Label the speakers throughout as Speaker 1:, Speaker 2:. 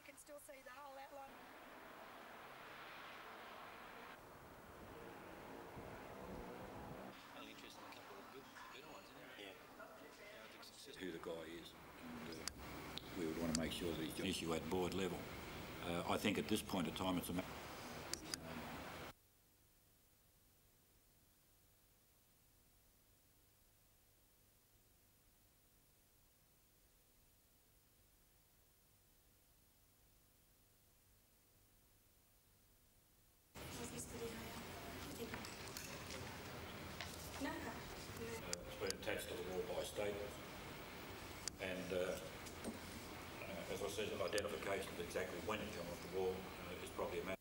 Speaker 1: can still see the whole outline.
Speaker 2: Only interested in a couple of better ones, isn't it?
Speaker 3: Yeah. Who the guy is, and we would want to make sure that he's an issue at board level. I think at this point in time it's a matter. It's been attached to the wall by Strait, and as I said, identification of exactly when it came off the wall is probably a matter.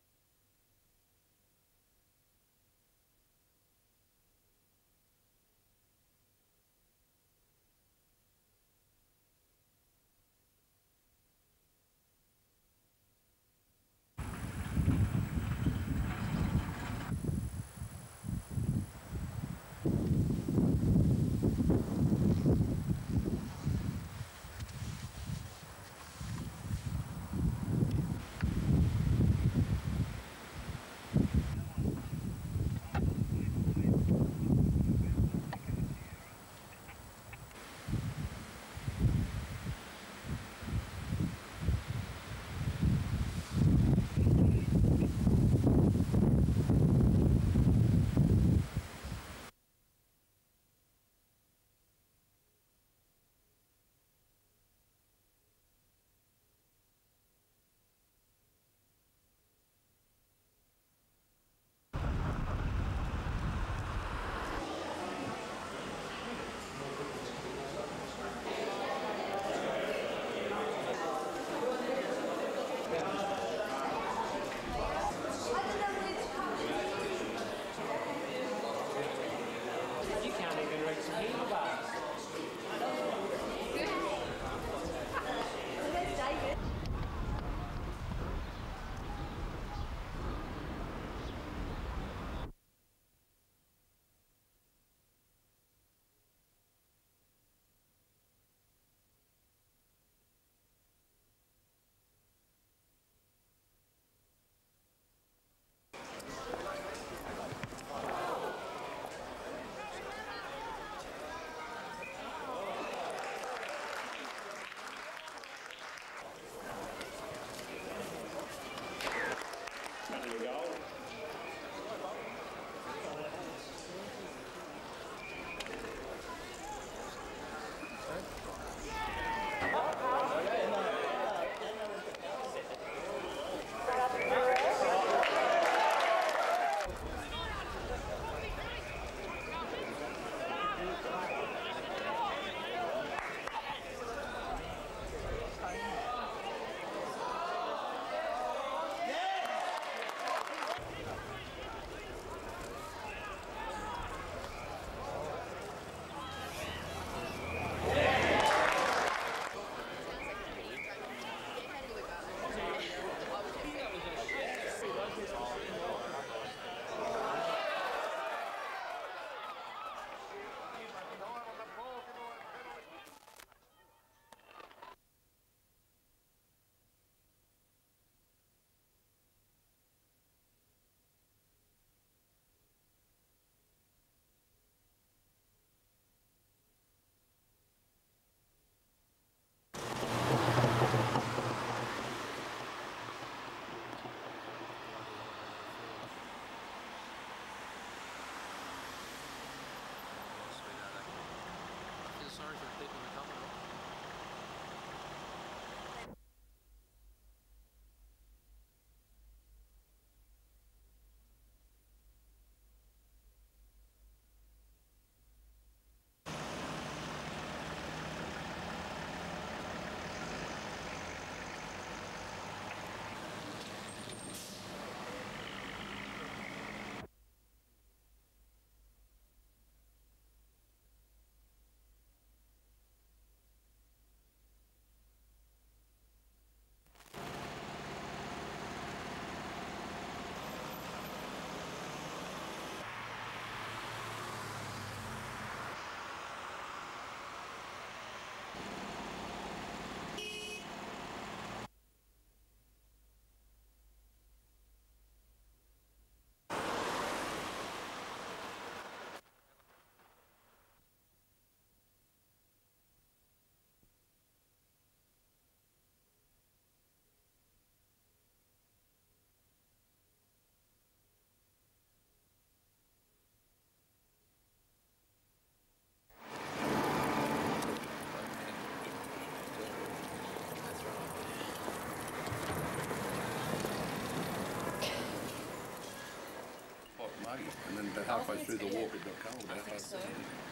Speaker 1: through the walk it got cold out.
Speaker 4: I think so.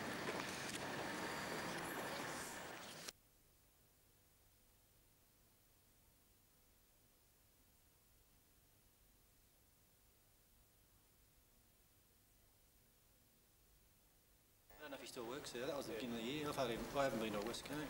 Speaker 2: I don't know if he still works there. That was the beginning of the year. I haven't been to a West game.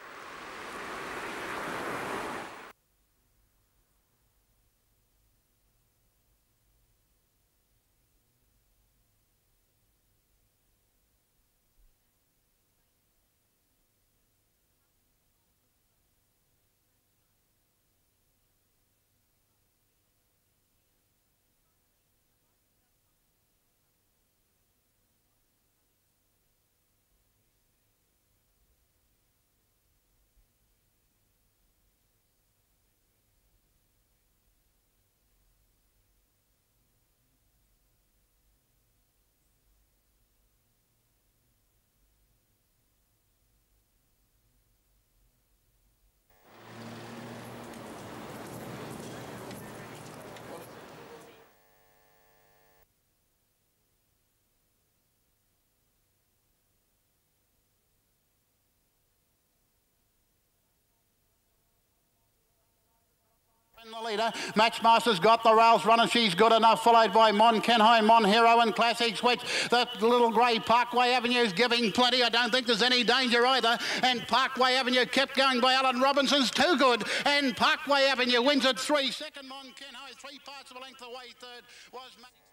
Speaker 5: In the leader, Matchmaster's got the rails running, she's good enough, followed by Mon Kenhai, Mon Hero and Classic Switch. The little grey Parkway Avenue's giving plenty, I don't think there's any danger either, and Parkway Avenue kept going by Alan Robinson's too good, and Parkway Avenue wins at 3. Second Mon Kenhai, 3 parts of a length away. Third was...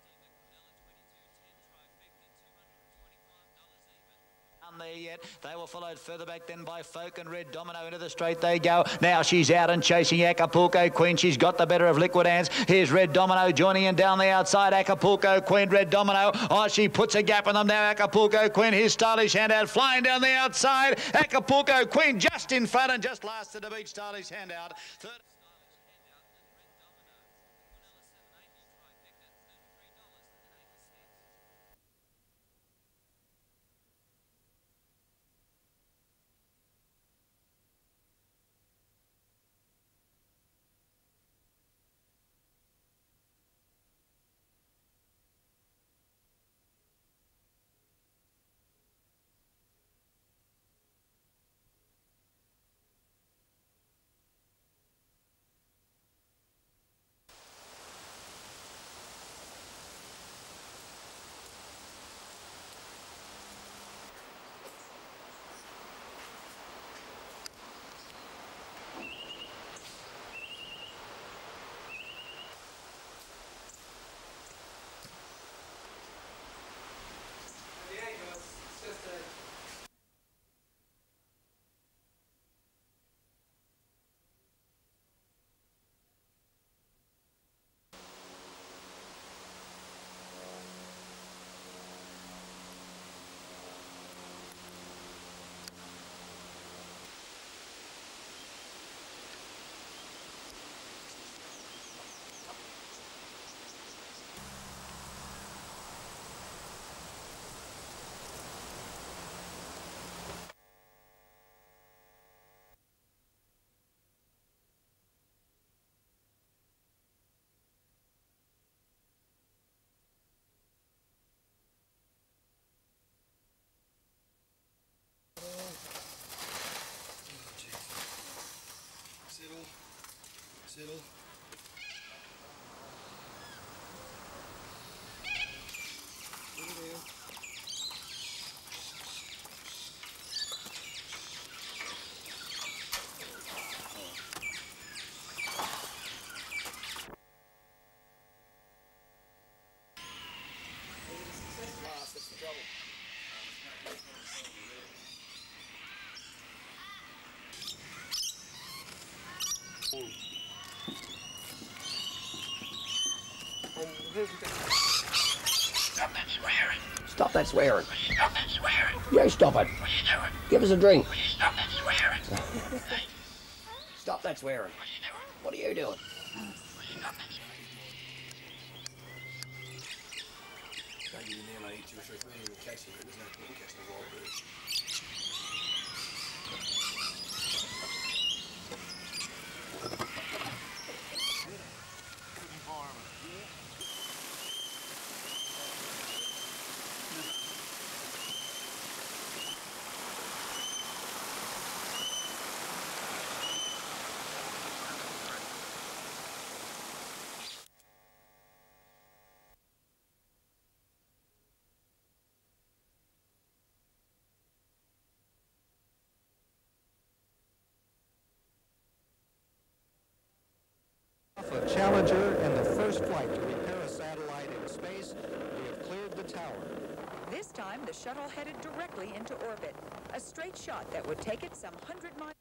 Speaker 6: There yet. They were followed further back then by Folk and Red Domino. Into the straight they go. Now she's out and chasing Acapulco Queen. She's got the better of Liquid Hands. Here's Red Domino joining in down the outside. Acapulco Queen, Red Domino. Oh, she puts a gap in them now. Acapulco Queen. Here's Stylish Handout flying down the outside. Acapulco Queen just in front and just lasted to beat Stylish Handout. Third.
Speaker 2: Settle.
Speaker 1: That's the trouble.
Speaker 7: Stop that swearing.
Speaker 8: Stop that swearing.
Speaker 7: Stop that swearing.
Speaker 8: You stop it.
Speaker 7: What are you doing?
Speaker 8: Give us a drink.
Speaker 7: Will you stop that swearing? Hey,
Speaker 8: Stop that swearing.
Speaker 7: what are you doing?
Speaker 8: What are you doing?
Speaker 7: Will you stop that swearing?
Speaker 1: Maybe in there, like 2 or 3 million in casing, but there's no point in casing a wild bird.
Speaker 4: Challenger and the first flight to repair a satellite in space. We have cleared the tower.
Speaker 9: This time, the shuttle headed directly into orbit. A straight shot that would take it some 100 miles.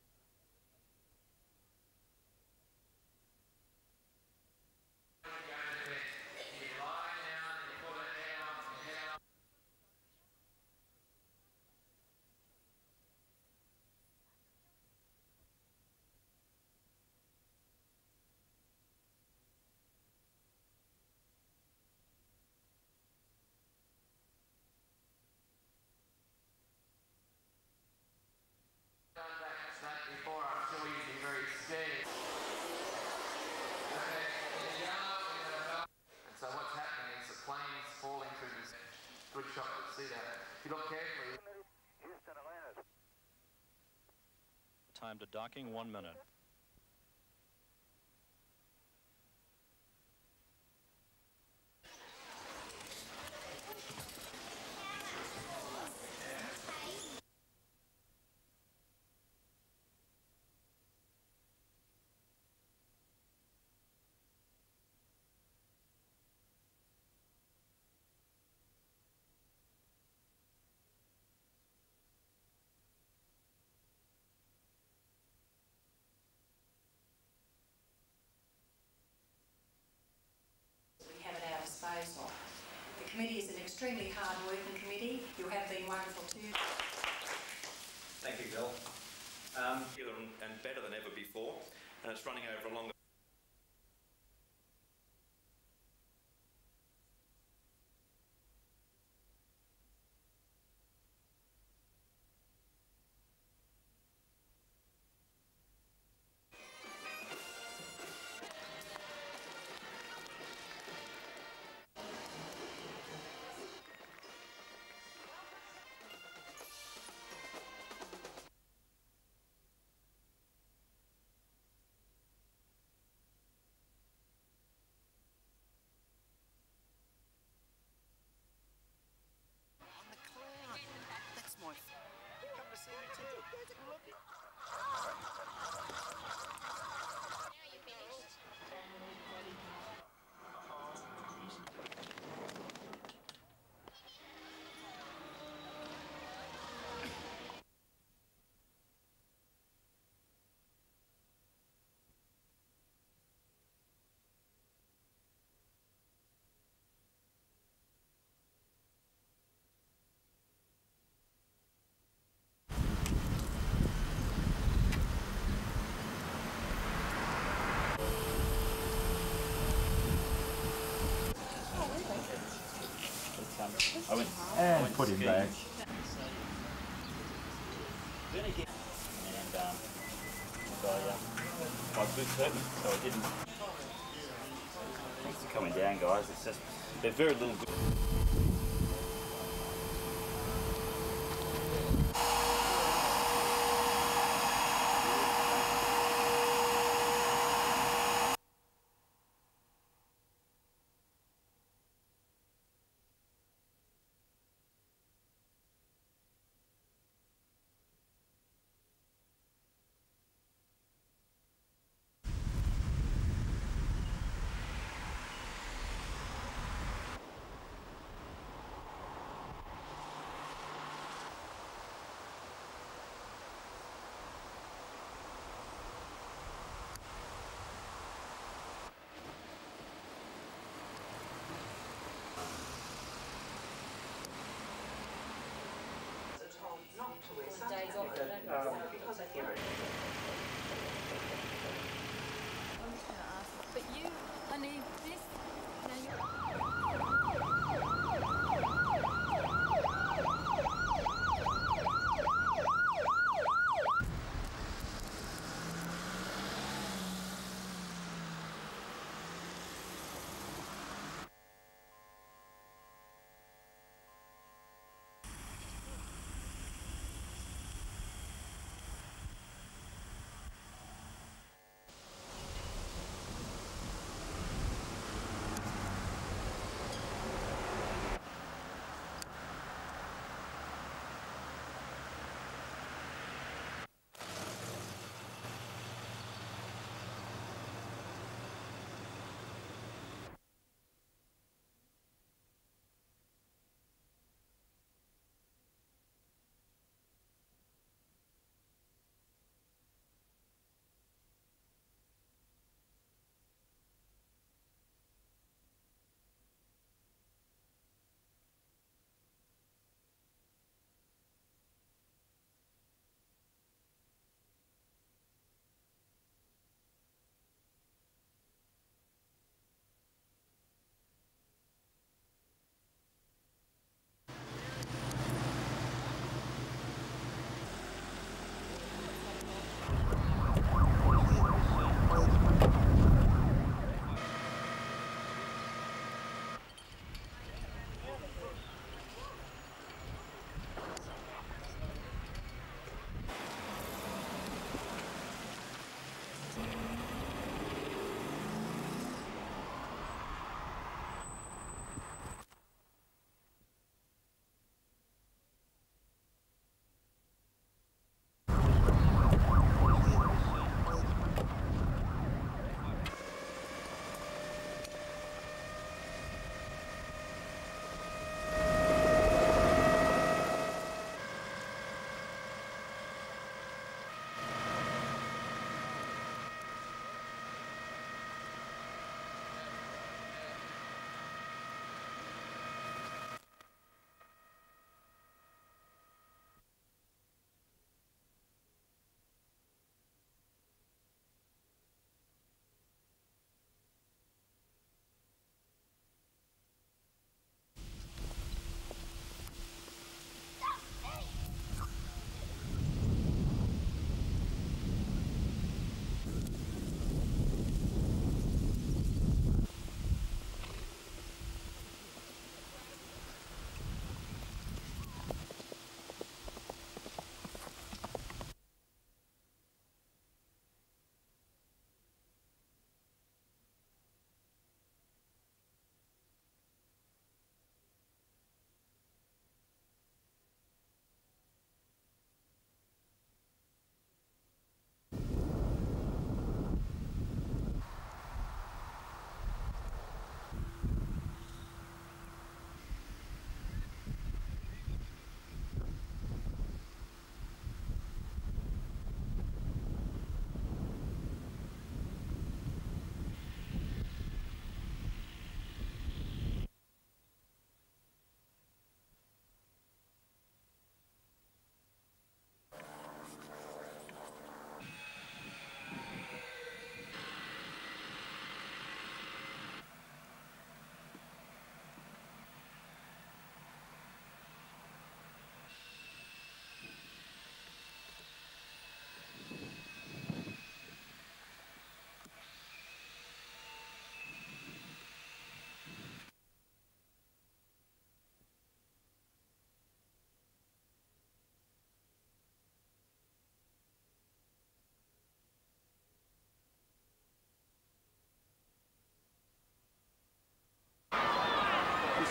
Speaker 10: Good shot, let's see that. If you look carefully.
Speaker 3: Time to docking, 1 minute.
Speaker 11: The committee is an extremely hard-working committee. You have been wonderful too.
Speaker 12: Thank you, Bill. And better than ever before, and it's running over a longer.
Speaker 3: I went and put him back. And my boots hurt me, so I didn't. Thanks for coming down, guys. It's just, they're very little good.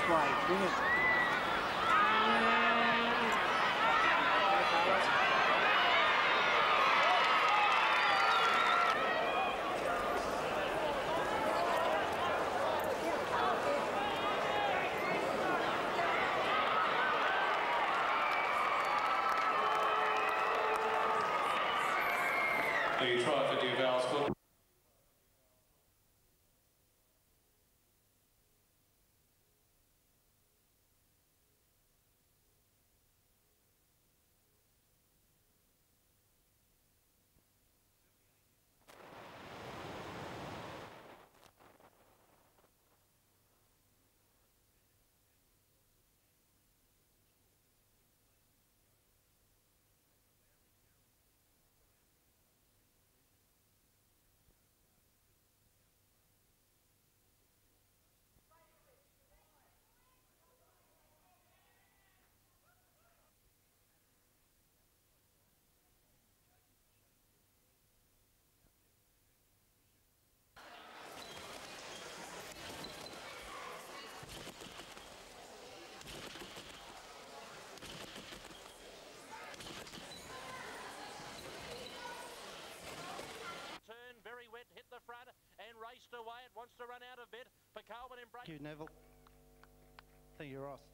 Speaker 13: way, bring it.
Speaker 14: So you try for Duval's foot.
Speaker 15: Hit the front and raced away. It wants to run out of bed. Coleman in break.
Speaker 13: Thank you, Neville. Thank you, Ross.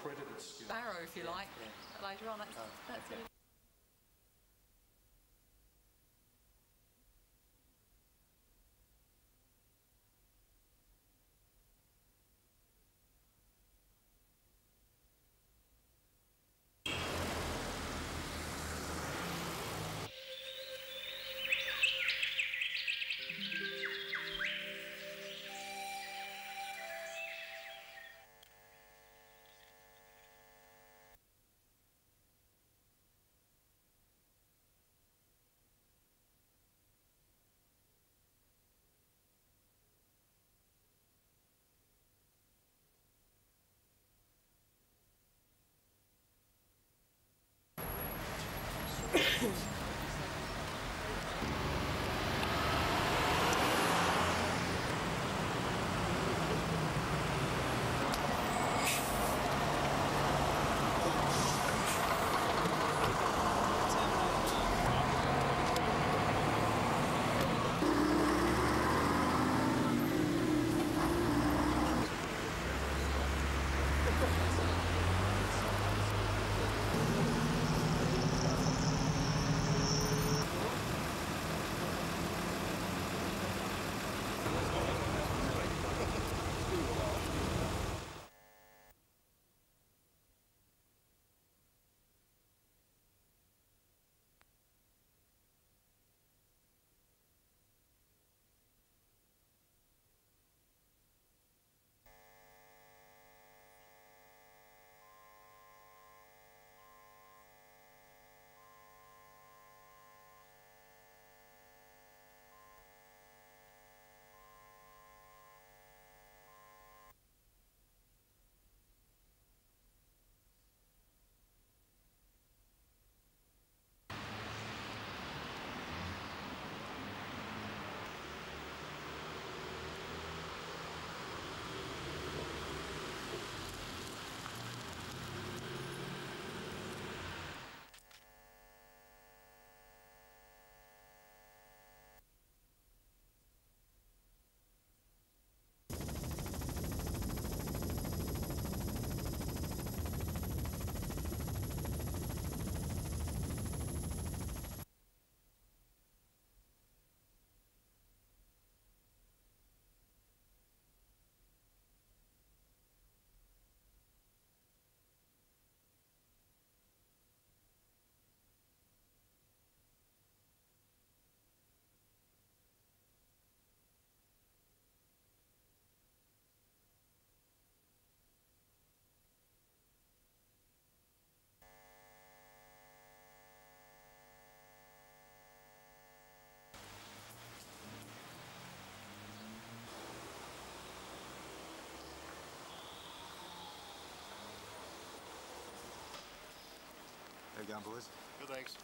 Speaker 14: accredited skill.
Speaker 16: Barrow, if you like, later on. That's it.
Speaker 17: How you going, boys?
Speaker 1: Good, thanks.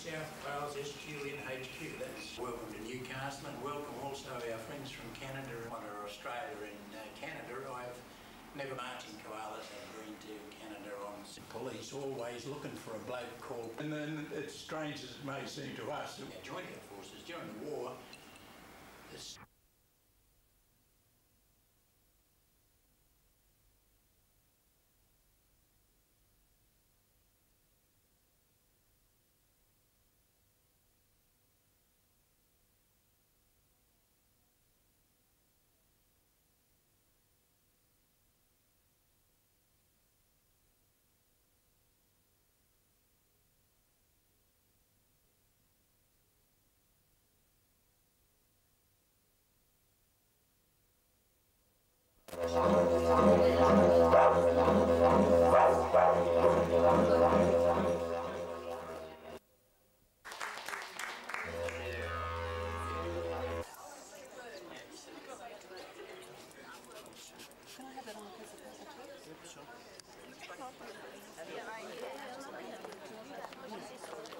Speaker 17: South Wales SQN HQ. That's welcome to Newcastle and welcome also our friends from Canada or Australia and Canada. I've never marching koalas have been to Canada on police, always looking for a bloke called. And then it's strange as it may seem to us, joined our forces during the war. This
Speaker 16: Can I have that on a piece of paper?